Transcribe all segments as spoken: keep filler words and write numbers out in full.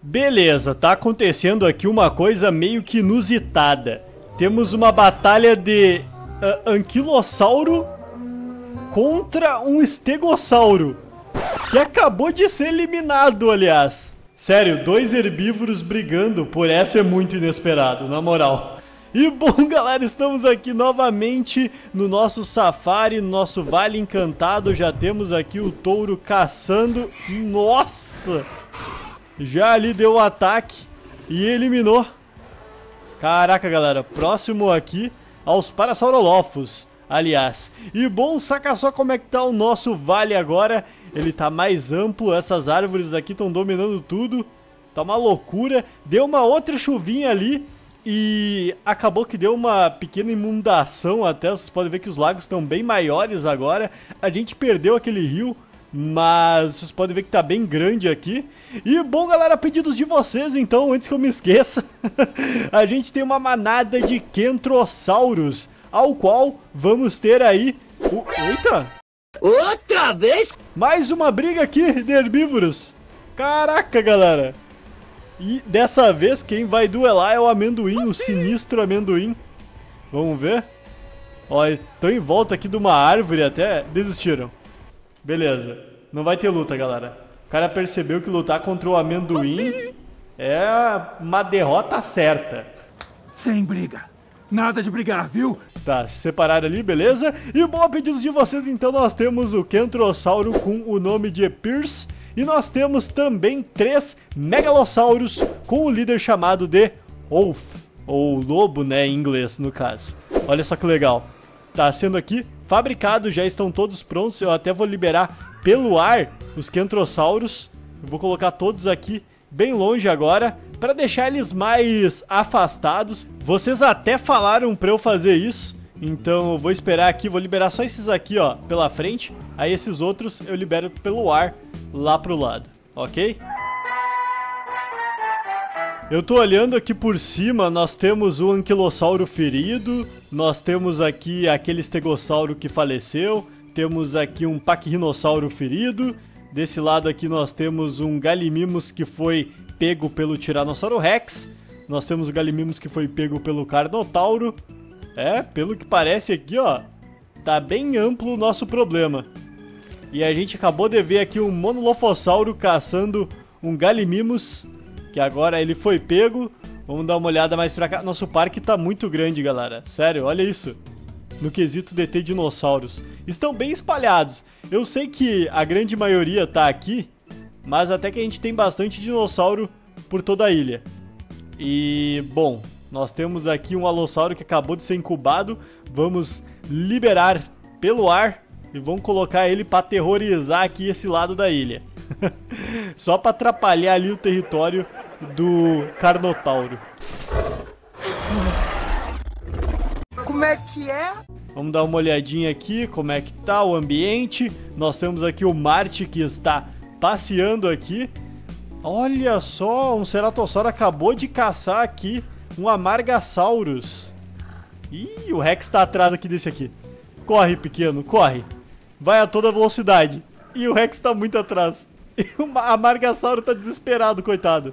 Beleza, tá acontecendo aqui uma coisa meio que inusitada. Temos uma batalha de uh, anquilossauro contra um estegossauro, que acabou de ser eliminado, aliás. Sério, dois herbívoros brigando, por essa é muito inesperado, na moral. E bom, galera, estamos aqui novamente no nosso safari, no nosso Vale Encantado. Já temos aqui o touro caçando. Nossa! Já ali deu o ataque e eliminou. Caraca, galera, próximo aqui aos Parasaurolophus, aliás. E bom, saca só como é que tá o nosso vale agora. Ele tá mais amplo, essas árvores aqui estão dominando tudo. Tá uma loucura. Deu uma outra chuvinha ali e acabou que deu uma pequena inundação até. Vocês podem ver que os lagos estão bem maiores agora. A gente perdeu aquele rio, mas vocês podem ver que tá bem grande aqui. E bom, galera, pedidos de vocês, então, antes que eu me esqueça. A gente tem uma manada de Kentrossauros, ao qual vamos ter aí... O... Eita! Outra vez? Mais uma briga aqui de herbívoros. Caraca, galera. E dessa vez quem vai duelar é o amendoim, o sinistro amendoim. Vamos ver. Ó, estão em volta aqui de uma árvore até. Desistiram. Beleza. Não vai ter luta, galera. O cara percebeu que lutar contra o amendoim é uma derrota certa. Sem briga. Nada de brigar, viu? Tá, se separaram ali, beleza? E bom, a pedidos de vocês, então, nós temos o Kentrossauro com o nome de Pierce. E nós temos também três Megalossauros com o líder chamado de Wolf. Ou Lobo, né, em inglês, no caso. Olha só que legal. Tá sendo aqui fabricado, já estão todos prontos. Eu até vou liberar pelo ar os Kentrossauros. Eu vou colocar todos aqui bem longe agora, para deixar eles mais afastados. Vocês até falaram para eu fazer isso, então eu vou esperar aqui, vou liberar só esses aqui, ó, pela frente. Aí esses outros eu libero pelo ar lá pro lado, ok? Eu tô olhando aqui por cima, nós temos o anquilossauro ferido, nós temos aqui aquele estegossauro que faleceu, temos aqui um paquirrinossauro ferido. Desse lado aqui nós temos um Gallimimus que foi pego pelo Tiranossauro Rex. Nós temos o Gallimimus que foi pego pelo Carnotauro. É, pelo que parece aqui, ó, tá bem amplo o nosso problema. E a gente acabou de ver aqui um Monolophossauro caçando um Gallimimus, que agora ele foi pego. Vamos dar uma olhada mais pra cá. Nosso parque tá muito grande, galera. Sério, olha isso. No quesito D T dinossauros. Estão bem espalhados. Eu sei que a grande maioria tá aqui, mas até que a gente tem bastante dinossauro por toda a ilha. E, bom, nós temos aqui um alossauro que acabou de ser incubado. Vamos liberar pelo ar e vamos colocar ele para aterrorizar aqui esse lado da ilha. Só para atrapalhar ali o território do Carnotauro. Como é que é? Vamos dar uma olhadinha aqui como é que tá o ambiente. Nós temos aqui o Marte que está passeando aqui. Olha só, um Ceratossauro acabou de caçar aqui um Amargasaurus. Ih, o Rex tá atrás aqui desse aqui. Corre, pequeno, corre. Vai a toda velocidade. E o Rex tá muito atrás. E o Amargasauro tá desesperado, coitado.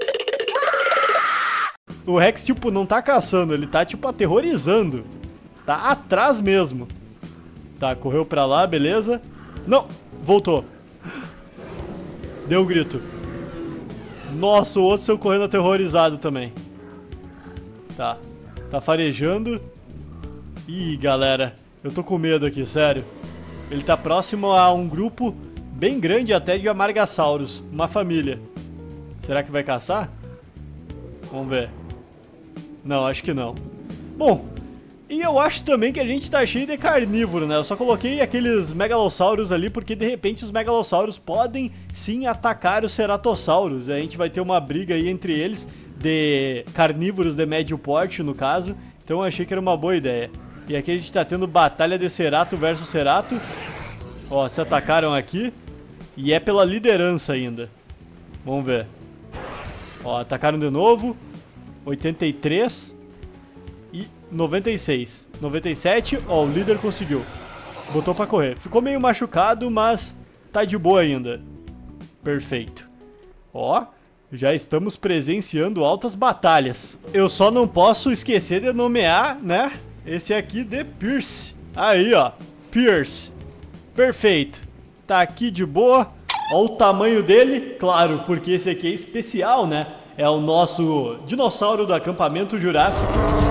O Rex, tipo, não tá caçando, ele tá, tipo, aterrorizando. Tá atrás mesmo. Tá, correu pra lá, beleza. Não, voltou. Deu um grito. Nossa, o outro saiu correndo aterrorizado também. Tá, tá farejando. Ih, galera, eu tô com medo aqui, sério. Ele tá próximo a um grupo bem grande até de Amargasauros, uma família. Será que vai caçar? Vamos ver. Não, acho que não. Bom, e eu acho também que a gente tá cheio de carnívoro, né? Eu só coloquei aqueles megalossauros ali porque de repente os megalossauros podem sim atacar os ceratossauros. A gente vai ter uma briga aí entre eles de carnívoros de médio porte, no caso. Então eu achei que era uma boa ideia. E aqui a gente tá tendo batalha de cerato versus cerato. Ó, se atacaram aqui. E é pela liderança ainda. Vamos ver. Ó, atacaram de novo. oitenta e três e noventa e seis. noventa e sete, ó, o líder conseguiu. Botou pra correr. Ficou meio machucado, mas tá de boa ainda. Perfeito. Ó, Já estamos presenciando altas batalhas. Eu só não posso esquecer de nomear, né? Esse aqui de Pierce. Aí, ó. Pierce. Perfeito. Tá aqui de boa. Ó o tamanho dele. Claro, porque esse aqui é especial, né? É o nosso dinossauro do acampamento Jurássico.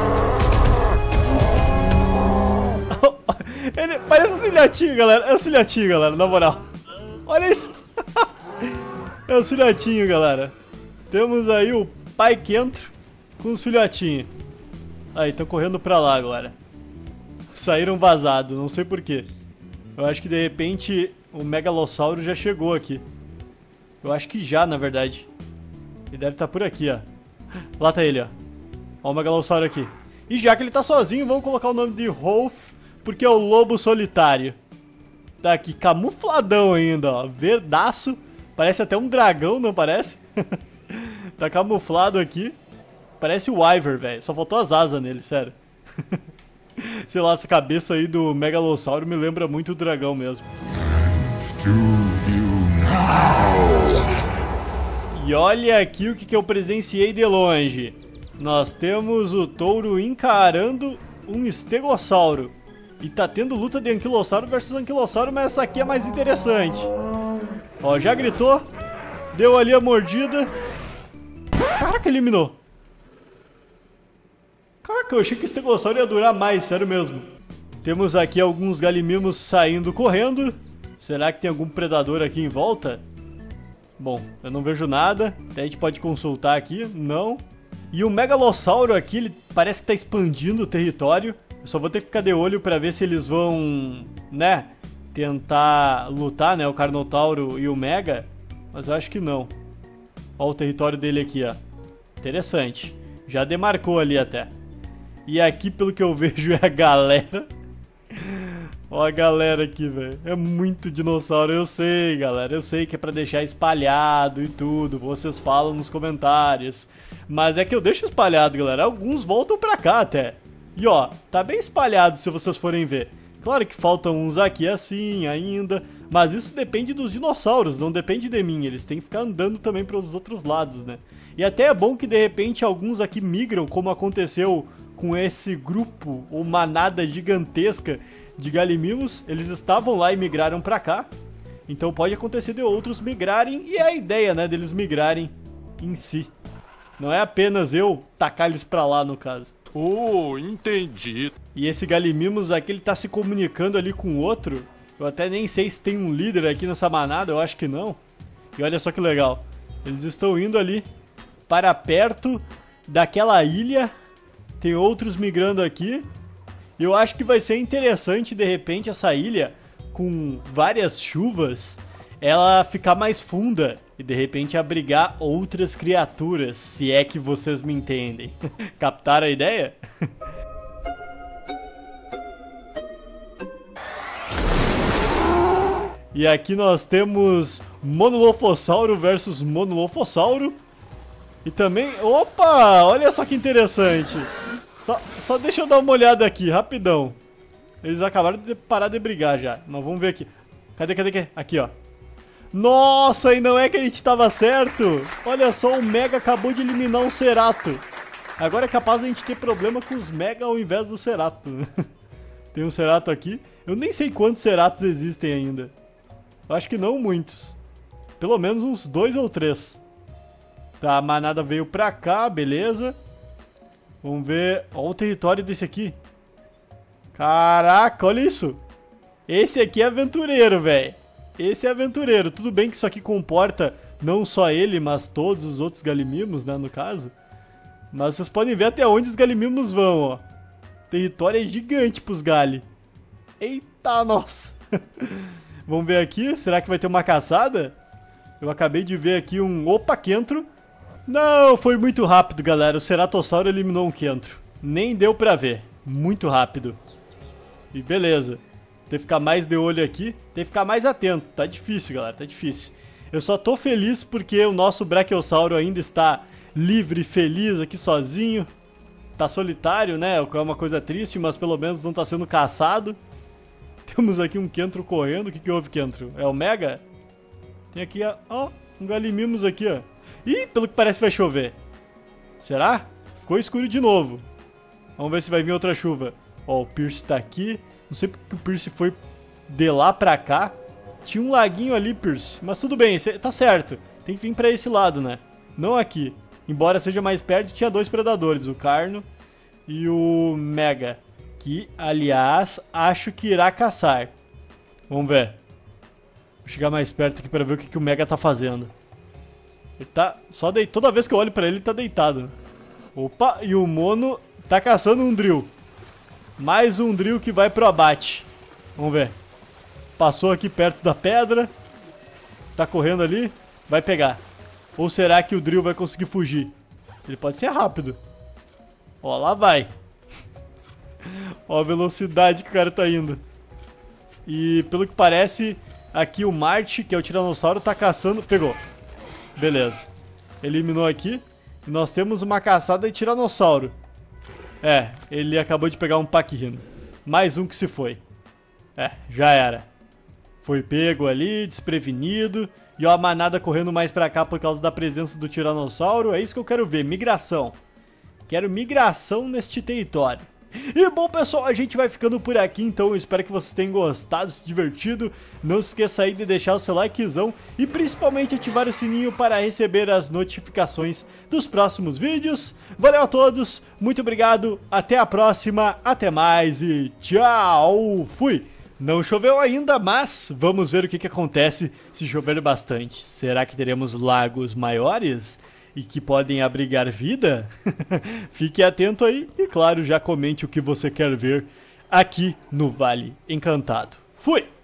Ele parece um filhotinho, galera. É um filhotinho, galera, na moral. Olha isso. É um filhotinho, galera. Temos aí o pai Kentro com os filhotinhos. Aí, estão correndo pra lá agora. Saíram vazados, não sei porquê. Eu acho que de repente o Megalossauro já chegou aqui. Eu acho que já, na verdade. Ele deve estar por aqui, ó. Lá tá ele, ó. Ó o Megalossauro aqui. E já que ele tá sozinho, vamos colocar o nome de Rolf, porque é o lobo solitário. Tá aqui, camufladão ainda, ó. Verdaço. Parece até um dragão, não parece? Tá camuflado aqui. Parece o Wyvern, velho. Só faltou as asas nele, sério. Sei lá, essa cabeça aí do Megalossauro me lembra muito o dragão mesmo. E olha aqui o que, que eu presenciei de longe. Nós temos o touro encarando um estegossauro. E tá tendo luta de anquilossauro versus anquilossauro, mas essa aqui é mais interessante. Ó, já gritou. Deu ali a mordida. Caraca, eliminou. Caraca, eu achei que o estegossauro ia durar mais, sério mesmo. Temos aqui alguns galimimos saindo correndo. Será que tem algum predador aqui em volta? Bom, eu não vejo nada. Até a gente pode consultar aqui. Não. E o Megalossauro aqui, ele parece que tá expandindo o território. Eu só vou ter que ficar de olho pra ver se eles vão, né, tentar lutar, né, o Carnotauro e o Mega. Mas eu acho que não. Ó o território dele aqui, ó. Interessante. Já demarcou ali até. E aqui, pelo que eu vejo, é a galera. Ó a galera aqui, velho. É muito dinossauro, eu sei, galera. Eu sei que é pra deixar espalhado e tudo. Vocês falam nos comentários. Mas é que eu deixo espalhado, galera. Alguns voltam pra cá até. E ó, tá bem espalhado se vocês forem ver. Claro que faltam uns aqui assim ainda. Mas isso depende dos dinossauros, não depende de mim. Eles têm que ficar andando também pros outros lados, né? E até é bom que de repente alguns aqui migram, como aconteceu com esse grupo ou manada gigantesca de galimimos. Eles estavam lá e migraram pra cá. Então pode acontecer de outros migrarem. E é a ideia, né, deles migrarem em si. Não é apenas eu tacar eles pra lá, no caso. Oh, entendi. E esse galimimos aqui, ele tá se comunicando ali com o outro. Eu até nem sei se tem um líder aqui nessa manada, eu acho que não. E olha só que legal. Eles estão indo ali para perto daquela ilha. Tem outros migrando aqui. E eu acho que vai ser interessante, de repente, essa ilha, com várias chuvas, ela ficar mais funda e, de repente, abrigar outras criaturas, se é que vocês me entendem. Captaram a ideia? E aqui nós temos Monolofossauro versus Monolofossauro. E também... Opa! Olha só que interessante. Só, só deixa eu dar uma olhada aqui, rapidão. Eles acabaram de parar de brigar já. Mas vamos ver aqui. Cadê, cadê, cadê? Aqui, ó. Nossa, e não é que a gente tava certo? Olha só, o Mega acabou de eliminar um Cerato. Agora é capaz de a gente ter problema com os Mega ao invés do Cerato. Tem um Cerato aqui. Eu nem sei quantos Ceratos existem ainda. Eu acho que não muitos. Pelo menos uns dois ou três. Tá, a manada veio pra cá, beleza. Vamos ver. Olha o território desse aqui. Caraca, olha isso. Esse aqui é aventureiro, velho. Esse é aventureiro. Tudo bem que isso aqui comporta não só ele, mas todos os outros galimimos, né, no caso. Mas vocês podem ver até onde os galimimos vão, ó. O território é gigante pros gali. Eita, nossa. Vamos ver aqui. Será que vai ter uma caçada? Eu acabei de ver aqui um... Opa, Kentro. Não, foi muito rápido, galera. O Ceratossauro eliminou um Kentro. Nem deu pra ver. Muito rápido. E beleza. Tem que ficar mais de olho aqui. Tem que ficar mais atento. Tá difícil, galera. Tá difícil. Eu só tô feliz porque o nosso Brachiosauro ainda está livre e feliz aqui sozinho. Tá solitário, né? O que é uma coisa triste, mas pelo menos não tá sendo caçado. Temos aqui um Kentro correndo. O que que houve, Kentro? É o Mega? Tem aqui, ó, um Galimimos aqui, ó. Ih, pelo que parece vai chover. Será? Ficou escuro de novo. Vamos ver se vai vir outra chuva. Ó, o Pierce tá aqui. Não sei porque o Pierce foi de lá pra cá. Tinha um laguinho ali, Pierce. Mas tudo bem, tá certo. Tem que vir pra esse lado, né? Não aqui. Embora seja mais perto, tinha dois predadores. O Carno e o Mega. Que, aliás, acho que irá caçar. Vamos ver. Vou chegar mais perto aqui pra ver o que, que o Mega tá fazendo. Ele tá... Só de... Toda vez que eu olho pra ele, ele tá deitado. Opa, e o Mono tá caçando um Drill. Mais um Drill que vai pro abate. Vamos ver. Passou aqui perto da pedra. Tá correndo ali. Vai pegar. Ou será que o Drill vai conseguir fugir? Ele pode ser rápido. Ó, lá vai. Ó a velocidade que o cara tá indo. E pelo que parece, aqui o Marte, que é o Tiranossauro, tá caçando... Pegou. Beleza. Eliminou aqui. E nós temos uma caçada de Tiranossauro. É, ele acabou de pegar um Paquirrino. Mais um que se foi. É, já era. Foi pego ali, desprevenido. E ó, a manada correndo mais pra cá por causa da presença do Tiranossauro. É isso que eu quero ver, migração. Quero migração neste território. E bom, pessoal, a gente vai ficando por aqui, então eu espero que vocês tenham gostado, se divertido. Não se esqueça aí de deixar o seu likezão e principalmente ativar o sininho para receber as notificações dos próximos vídeos. Valeu a todos, muito obrigado, até a próxima, até mais e tchau, fui! Não choveu ainda, mas vamos ver o que, que acontece se chover bastante. Será que teremos lagos maiores? E que podem abrigar vida? Fique atento aí e, claro, já comente o que você quer ver aqui no Vale Encantado. Fui!